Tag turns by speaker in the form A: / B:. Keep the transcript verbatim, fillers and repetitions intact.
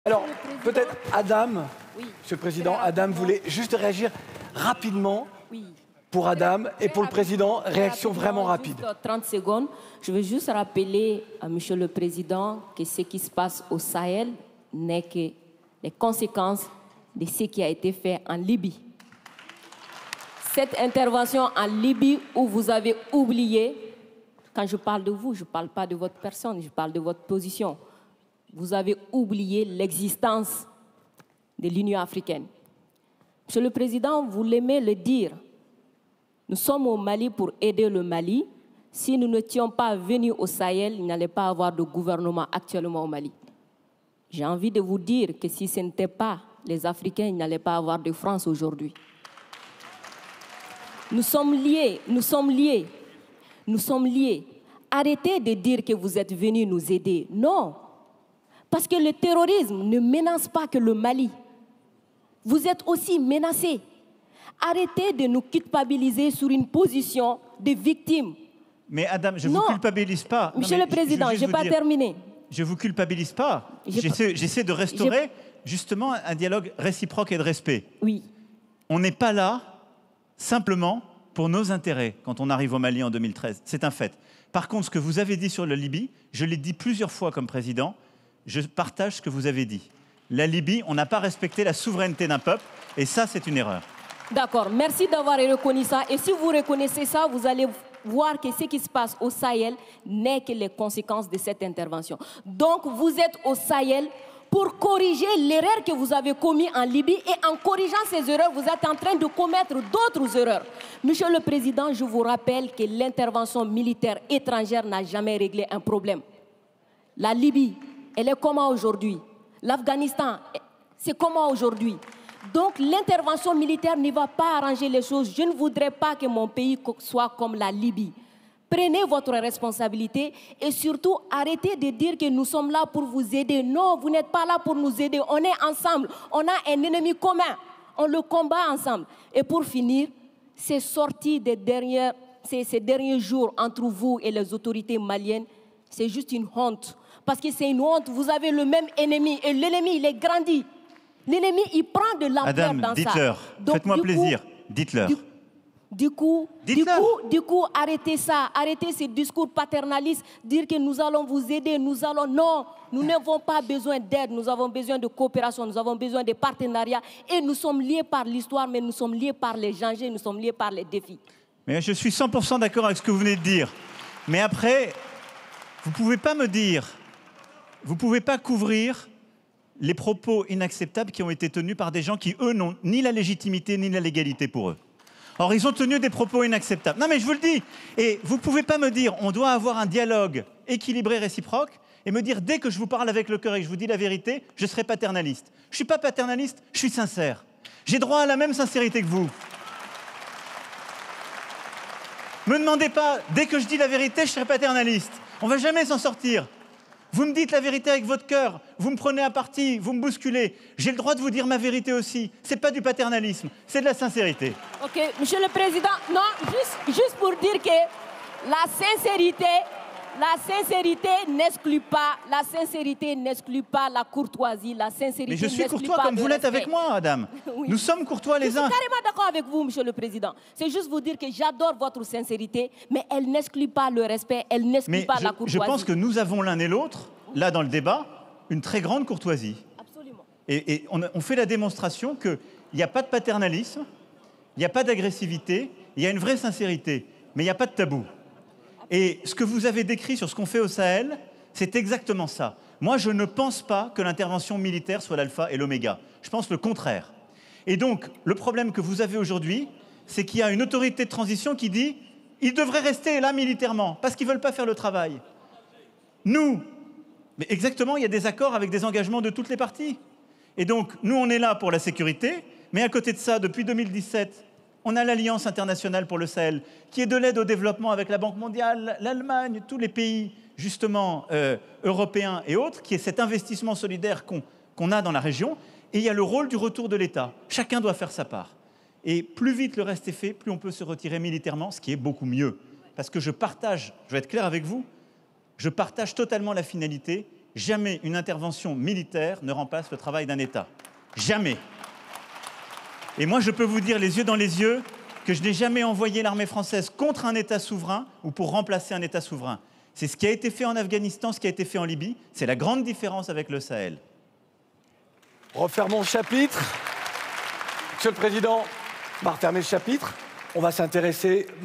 A: Alors, peut-être Adam,
B: oui.
A: Monsieur le Président, Adam voulait juste réagir rapidement.
B: Oui.
A: Pour Adam et pour le Président, réaction vraiment rapide.
B: trente secondes. Je veux juste rappeler à Monsieur le Président que ce qui se passe au Sahel n'est que les conséquences de ce qui a été fait en Libye. Cette intervention en Libye où vous avez oublié, quand je parle de vous, je ne parle pas de votre personne, je parle de votre position. Vous avez oublié l'existence de l'Union africaine. Monsieur le Président, vous l'aimez le dire. Nous sommes au Mali pour aider le Mali. Si nous n'étions pas venus au Sahel, il n'allait pas avoir de gouvernement actuellement au Mali. J'ai envie de vous dire que si ce n'était pas les Africains, il n'allait pas avoir de France aujourd'hui. Nous sommes liés, nous sommes liés, nous sommes liés. Arrêtez de dire que vous êtes venus nous aider. Non, parce que le terrorisme ne menace pas que le Mali. Vous êtes aussi menacés. Arrêtez de nous culpabiliser sur une position de victime.
C: Mais Adam, je ne
B: vous
C: culpabilise pas.
B: Monsieur
C: non,
B: le Président, je n'ai pas
C: dire, terminé. Je ne vous culpabilise pas. J'essaie de restaurer justement un dialogue réciproque et de respect.
B: Oui.
C: On n'est pas là simplement pour nos intérêts quand on arrive au Mali en deux mille treize. C'est un fait. Par contre, ce que vous avez dit sur la Libye, je l'ai dit plusieurs fois comme président, je partage ce que vous avez dit. La Libye, on n'a pas respecté la souveraineté d'un peuple et ça, c'est une erreur.
B: D'accord, merci d'avoir reconnu ça. Et si vous reconnaissez ça, vous allez voir que ce qui se passe au Sahel n'est que les conséquences de cette intervention. Donc, vous êtes au Sahel pour corriger l'erreur que vous avez commise en Libye. Et en corrigeant ces erreurs, vous êtes en train de commettre d'autres erreurs. Monsieur le Président, je vous rappelle que l'intervention militaire étrangère n'a jamais réglé un problème. La Libye, elle est comment aujourd'hui? L'Afghanistan, c'est comment aujourd'hui? Donc l'intervention militaire ne va pas arranger les choses. Je ne voudrais pas que mon pays soit comme la Libye. Prenez votre responsabilité et surtout arrêtez de dire que nous sommes là pour vous aider. Non, vous n'êtes pas là pour nous aider. On est ensemble. On a un ennemi commun. On le combat ensemble. Et pour finir, ces sorties des dernières, ces, ces derniers jours entre vous et les autorités maliennes, c'est juste une honte. Parce que c'est une honte. Vous avez le même ennemi et l'ennemi, il est grandi. L'ennemi, il prend de l'ampleur dans ça.
C: Dites-leur, faites-moi plaisir, dites-leur.
B: Du, du coup, du coup, du coup, arrêtez ça, arrêtez ces discours paternalistes, dire que nous allons vous aider, nous allons... Non, nous n'avons pas besoin d'aide, nous avons besoin de coopération, nous avons besoin de partenariat et nous sommes liés par l'histoire, mais nous sommes liés par les dangers, nous sommes liés par les défis.
C: Mais je suis cent pour cent d'accord avec ce que vous venez de dire. Mais après, vous ne pouvez pas me dire, vous ne pouvez pas couvrir les propos inacceptables qui ont été tenus par des gens qui, eux, n'ont ni la légitimité ni la légalité pour eux. Or, ils ont tenu des propos inacceptables. Non, mais je vous le dis. Et vous ne pouvez pas me dire, on doit avoir un dialogue équilibré, réciproque, et me dire, dès que je vous parle avec le cœur et que je vous dis la vérité, je serai paternaliste. Je ne suis pas paternaliste, je suis sincère. J'ai droit à la même sincérité que vous. Me demandez pas, dès que je dis la vérité, je serai paternaliste. On ne va jamais s'en sortir. Vous me dites la vérité avec votre cœur, vous me prenez à partie, vous me bousculez. J'ai le droit de vous dire ma vérité aussi. Ce n'est pas du paternalisme, c'est de la sincérité.
B: Ok, Monsieur le Président, non, juste, juste pour dire que la sincérité, la sincérité n'exclut pas, la sincérité n'exclut pas la courtoisie, la sincérité.
C: Mais je suis courtois comme vous l'êtes avec moi, Adam.
B: Oui.
C: Nous sommes courtois les uns.
B: Je suis carrément d'accord avec vous, Monsieur le Président. C'est juste vous dire que j'adore votre sincérité, mais elle n'exclut pas le respect, elle n'exclut pas
C: je,
B: la courtoisie.
C: Je pense que nous avons l'un et l'autre, là dans le débat, une très grande courtoisie.
B: Absolument.
C: Et, et on, on fait la démonstration qu'il n'y a pas de paternalisme, il n'y a pas d'agressivité, il y a une vraie sincérité, mais il n'y a pas de tabou. Et ce que vous avez décrit sur ce qu'on fait au Sahel, c'est exactement ça. Moi, je ne pense pas que l'intervention militaire soit l'alpha et l'oméga. Je pense le contraire. Et donc, le problème que vous avez aujourd'hui, c'est qu'il y a une autorité de transition qui dit « ils devraient rester là militairement, parce qu'ils ne veulent pas faire le travail ». Nous, mais exactement, il y a des accords avec des engagements de toutes les parties. Et donc, nous, on est là pour la sécurité, mais à côté de ça, depuis deux mille dix-sept, on a l'Alliance internationale pour le Sahel, qui est de l'aide au développement avec la Banque mondiale, l'Allemagne, tous les pays, justement, euh, européens et autres, qui est cet investissement solidaire qu'on qu'on a dans la région. Et il y a le rôle du retour de l'État. Chacun doit faire sa part. Et plus vite le reste est fait, plus on peut se retirer militairement, ce qui est beaucoup mieux. Parce que je partage, je vais être clair avec vous, je partage totalement la finalité jamais une intervention militaire ne remplace le travail d'un État. Jamais. Et moi, je peux vous dire les yeux dans les yeux que je n'ai jamais envoyé l'armée française contre un État souverain ou pour remplacer un État souverain. C'est ce qui a été fait en Afghanistan, ce qui a été fait en Libye. C'est la grande différence avec le Sahel.
A: Refermons le chapitre. Monsieur le Président, on va refermer le chapitre. On va s'intéresser